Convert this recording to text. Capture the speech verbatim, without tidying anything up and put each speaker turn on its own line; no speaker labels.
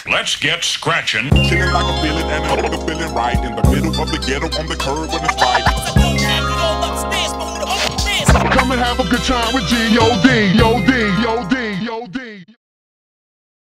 Let's get scratching.
Chilling like a villain and a nigga feeling right in the middle of the ghetto on the curb when it's right. Come and have a good time with G O D, Yo D, Yo D.